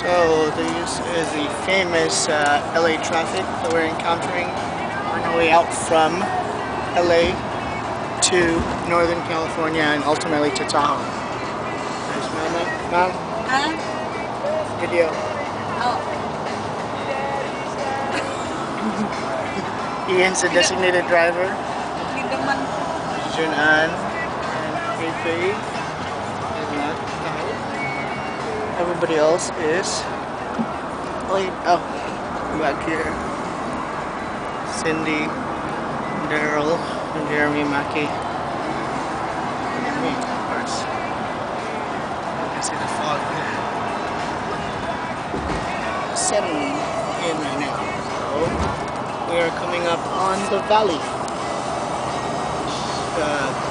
So this is the famous LA traffic that we're encountering on our way out from LA to Northern California and ultimately to Tahoe. There's Ma'am. Video. Oh. Ian's the designated driver. Ligaman. Jun'an and Fei is not Tahoe. Everybody else is back here. Cindy, Daryl, and Jeremy Mackey. And me, of course. You can see the fog there. Setting in right now. So we are coming up on the valley.